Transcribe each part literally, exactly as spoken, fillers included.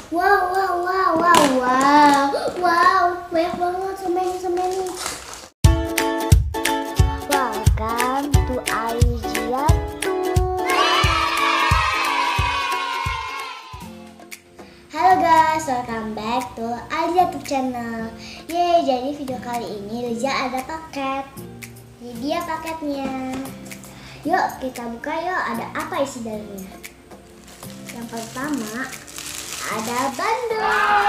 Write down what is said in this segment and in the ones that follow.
Wow, wow, wow, wow, wow, wow, banyak banget semen semen. Welcome to Aiziatu. Halo guys, welcome back to Aiziatu channel. Yeay, jadi video kali ini Liza ada paket. Ini dia paketnya. Yuk kita buka yuk, ada apa isi dalamnya? Yang pertama ada bandung.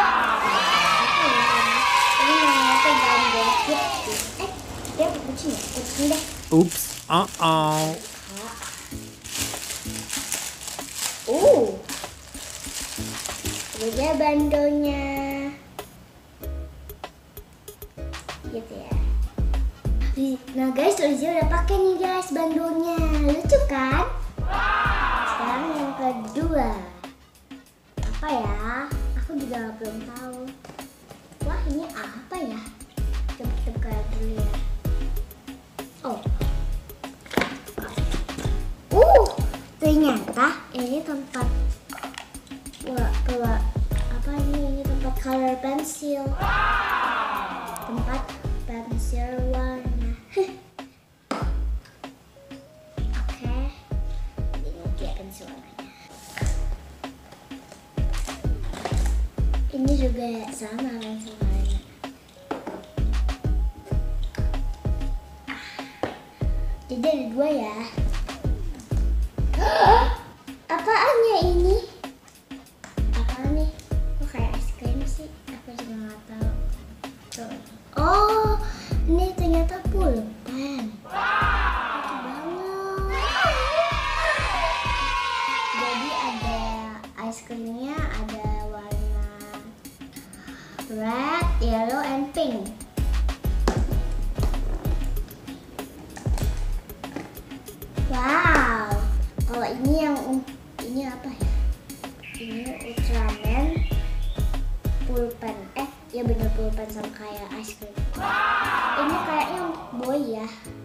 Ini namanya tuh bandung chips. Eh, dia kucing ya? Kucing deh. Oops, uh oh. Uh, ini dia bandungnya. Gitu ya. Nah guys, Liza udah pakai nih guys bandungnya. Lucu kan? Sekarang yang kedua. Apa ya? Aku juga belum tahu. Wah, ini apa ya? Coba kita buka dulu ya. Oh. Uh, ternyata ini tempat wah, wah, apa ini? Ini tempat color pensil. Tempat pensil warna. Oke. Ini dia pensil warnanya. Ini juga sama pensil warnanya. Jadi ada dua ya. Apaannya ini? Apaan nih? Kok kayak es krim sih? Aku juga nggak tahu. Tuh. Oh, ini ternyata pulpen. Lucu banget. Jadi ada es krimnya, ada warna red, yellow, and pink. Wow. Kalau ini yang ini apa ya? Ini Ultraman pulpen. Eh, ya bener pulpen sama kayak es krim. Ini kayaknya boy ya.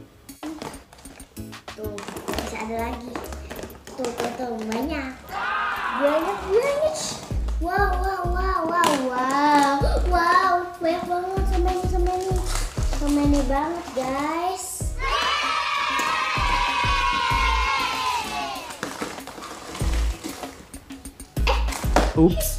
Tuh, masih ada lagi. Tuh, tuh, tuh, banyak. Banyak, banyak. Wow, wow, wow, wow, wow. Wow, banyak banget semennya, semennya. Semennya banget, guys. Oops.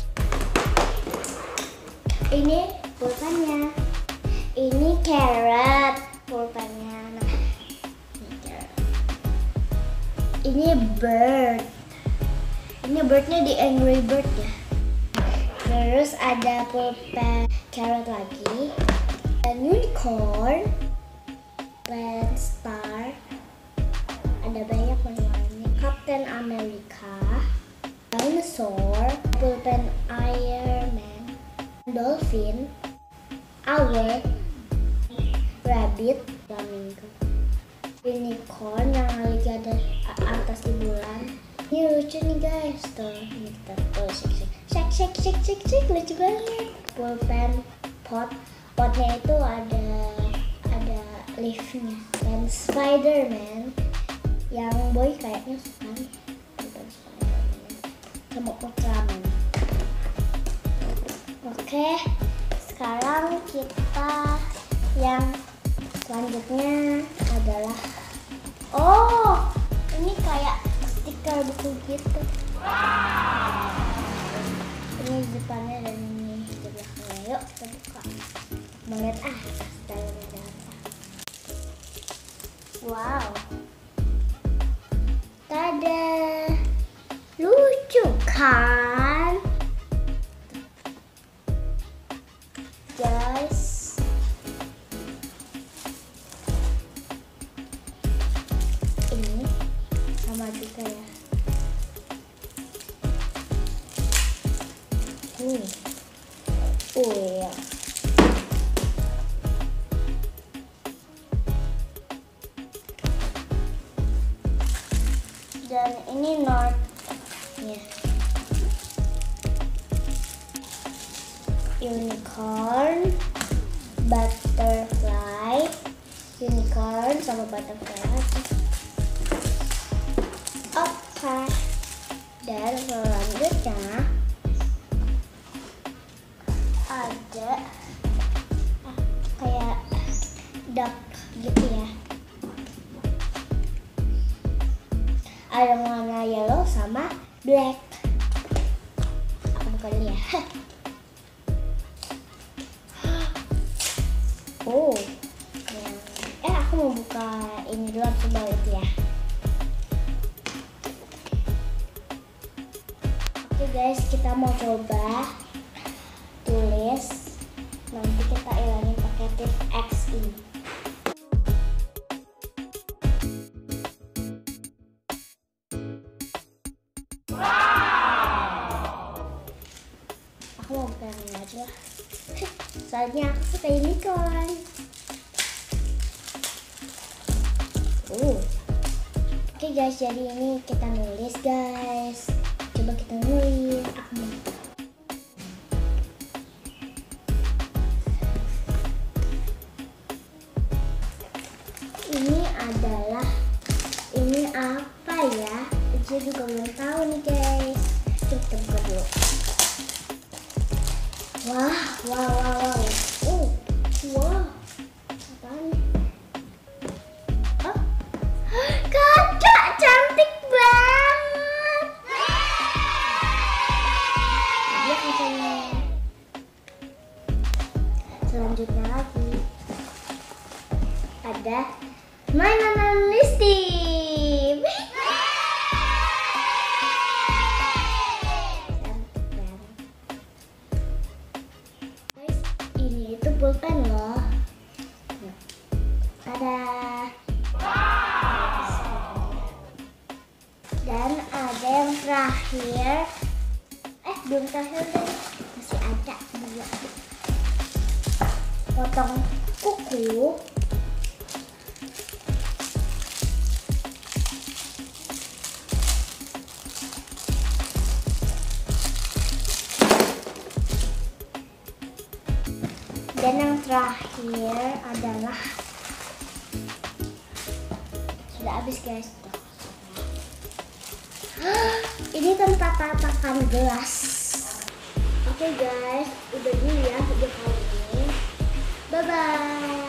Ini pulpennya. Ini carrot pulpennya. Nah, ini carrot. Ini bird. Ini birdnya di Angry Bird ya. Terus ada pulpen carrot lagi. Dan unicorn, pen star. Ada banyak warna-warni. Captain America, dinosaur, pulpen Iron Man, dolphin, owl, rabbit, flamingo, unicorn yang lagi ada atas di bulan. Ini lucu nih guys, tuh ini kita tuh shake shake shake shake shake shake lucu banget. Pulpen pot, potnya itu ada ada leafnya. Dan Spiderman yang boy kayaknya suka nih. Pulpen Spiderman sama Ultraman. Oke, sekarang kita yang selanjutnya adalah oh, ini kayak stiker buku gitu. Ini depannya dan ini di belakangnya. Yuk kita buka. Mau lihat ah, stylenya ada apa? Wow. Tada. Lucu kan? Guys, ini sama juga ya. Hmm. Oh ya. Dan ini North ya. Unicorn, butterfly, unicorn sama butterfly aja. Oke. Dan selanjutnya buka dulu ya. Oh, eh aku mau buka ini dulu coba itu ya. Oke guys, kita mau coba tulis. Nanti kita ilangin pakai tip X ini. Aku mau buka ini aja lah. Soalnya aku suka unicorn. Oh. Oke guys, jadi ini kita nulis guys. Coba kita nulis. Aku mau. Ini adalah, ini apa ya? Saya juga belum tahu nih guys. Coba kita buka dulu. Wah, wow, wow, wow. Oh, wow. Apaan nih? Oh, kakak cantik banget. Dia kacanya. Selanjutnya lagi ada mainan listip. Pulpen loh. Ada. Dan ada yang terakhir. Eh, belum terakhir deh. Masih ada dua. Potong kuku. Dan yang terakhir adalah sudah habis guys. Ini tempat tatakan gelas. Oke guys, udah dulu ya video kali ini. Bye bye.